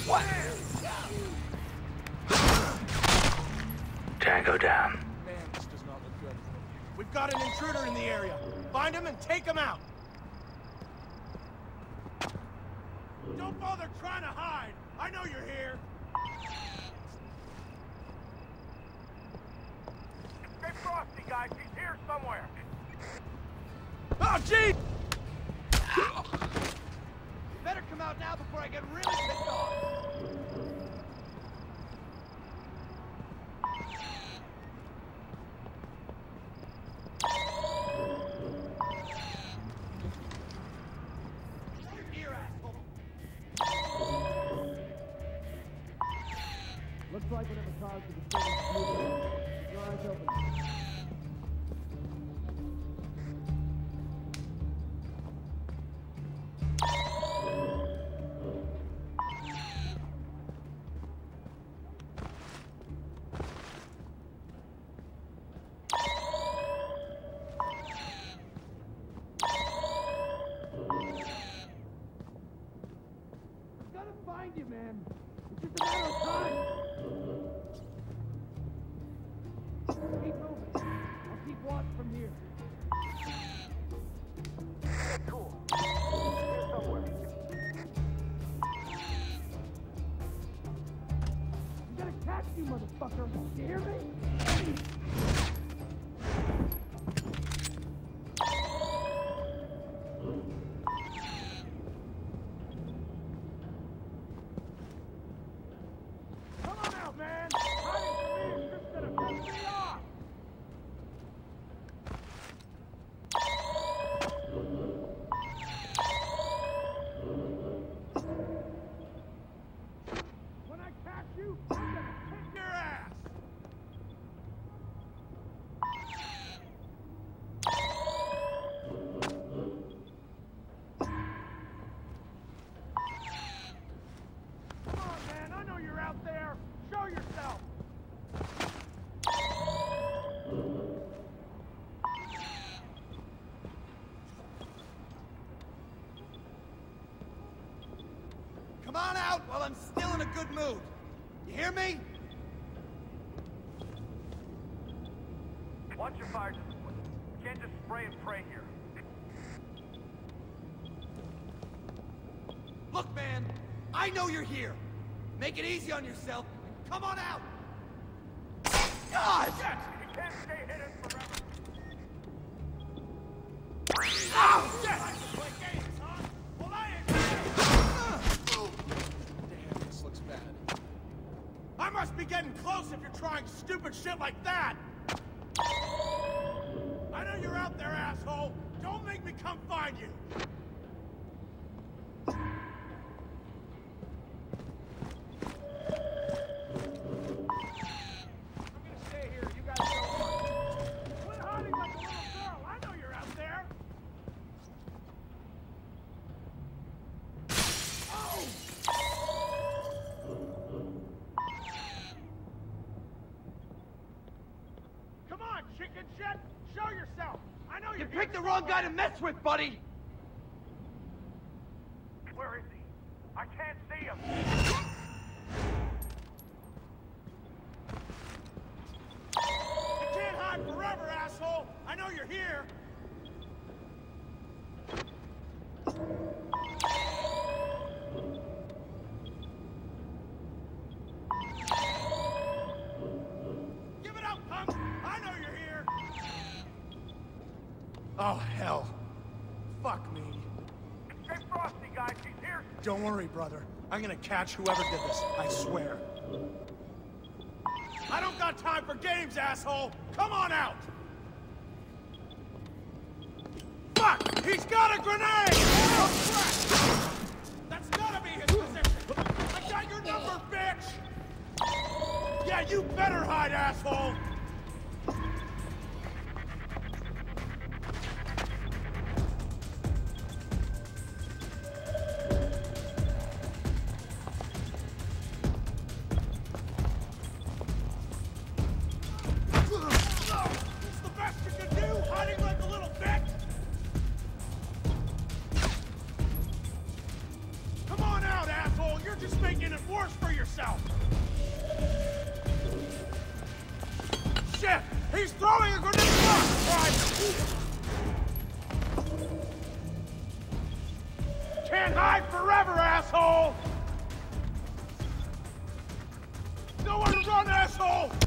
What? Tango down. Man, this does not look good. We've got an intruder in the area. Find him and take him out. Don't bother trying to hide. I know you're here. Stay frosty, guys. He's here somewhere. Oh, gee! Better come out now before I get really pissed off. Here, asshole. Looks like whatever caused the disturbance is moving. Keep your eyes open. Find you, man. It's just a matter of time. Keep moving. I'll keep watch from here. Cool. Here somewhere. I'm gonna catch you, motherfucker. You hear me? Man, hiding from me is just gonna piss me off. When I catch you, I'm gonna kick your ass. Come on, man, I know you're out there. Show yourself! Come on out while I'm still in a good mood. You hear me? Watch your fire discipline. You can't just spray and pray here. Look, man, I know you're here. Make it easy on yourself. Come on out! God! You can't stay hidden forever. Oh, You like to play games, huh? Well, I ain't. Damn, this looks bad. I must be getting close if you're trying stupid shit like that. I know you're out there, asshole. Don't make me come find you. Chicken shit! Show yourself! I know You picked the wrong guy to mess with, buddy! Where is he? I can't see him! You can't hide forever, asshole! I know you're here! Give it up, punk! I know you're here! Oh, hell. Fuck me. Stay frosty, guys. He's here. Don't worry, brother. I'm gonna catch whoever did this, I swear. I don't got time for games, asshole! Come on out! Fuck! He's got a grenade! Oh, crap! That's gotta be his position! I got your number, bitch! Yeah, you better hide, asshole! You're Just making it worse for yourself! Shit! He's throwing a grenade! Can't hide forever, asshole! Nowhere to run, asshole!